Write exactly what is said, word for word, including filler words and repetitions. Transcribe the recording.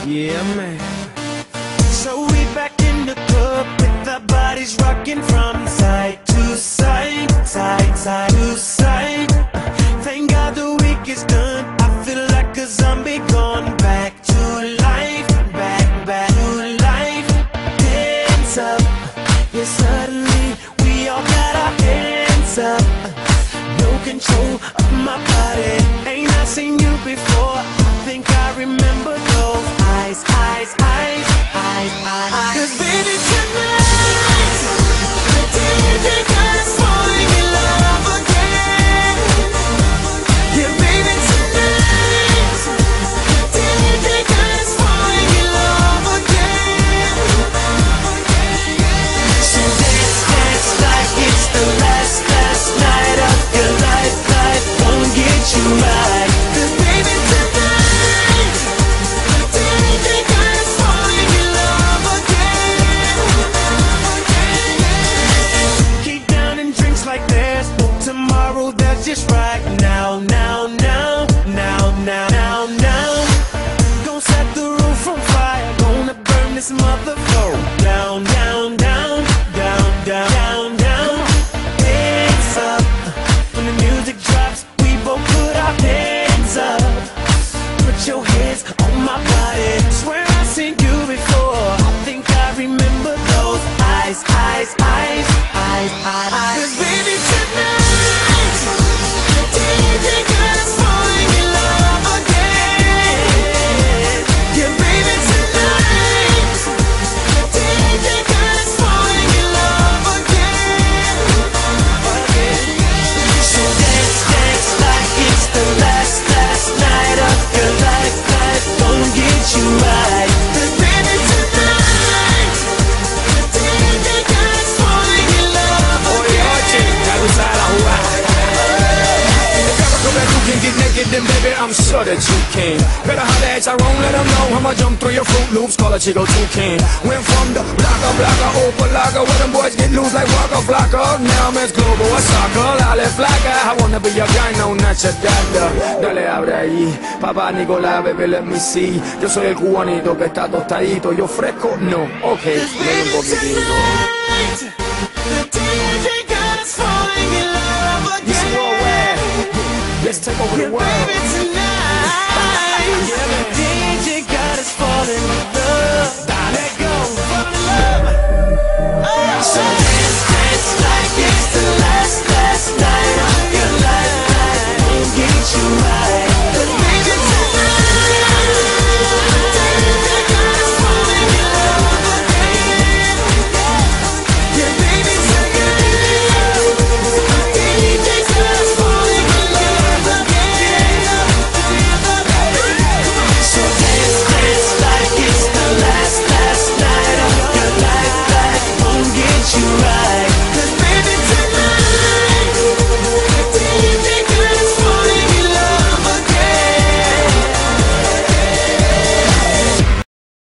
Yeah, man. So we back in the club with our bodies rocking from side to side, side, side to side. Thank God the week is done. I feel like a zombie gone back to life, back, back to life. Hands up, yeah, suddenly we all got our hands up. No control of my body. Ain't I seen you before? I think I remember those eyes, eyes, eyes, eyes, eyes. Cause baby tonight, the D J got us falling in love again. Yeah, baby tonight, the D J got us falling in love again. So dance, dance like it's the last, last night of your life. Life won't get you right. Cause baby tonight, the D J got us falling in love again. Keep down and drinks like there's no tomorrow. That's just right now, now, now, now, now, now, now. Gonna set the roof on fire. Gonna burn this motherfucker down, down, down, down, down, down, down. Hands up. When the music drops, we both put our hands up. Put your hands on my body. Swear I've seen you before. I think I remember those eyes, eyes, eyes, eyes, eyes. Cause baby tonight, the D J got us falling in love again. Yeah, baby tonight, the D J got us falling in love again. So dance, dance like it's the last, last night of your life. Life won't get you right. Cause baby tonight, the D J got us falling in love again. You can get naked, then baby, I'm sure that you can. Better holler at Tyrone, let them know I'ma jump through your Fruit Loops, call a Chico Toucan. Went from the blocker, blocker, over lager, where them boys get loose like Waka Flocka. Now I'm as global as soccer, Lale Flocka. I wanna be your guy, no, not your doctor. Dale, abre ahí, papá Nicolás, baby, let me see. Yo soy el cubanito que está tostadito, yo fresco, no, ok, ven un poquitito. The D J got us falling in love again. Let's take over the world.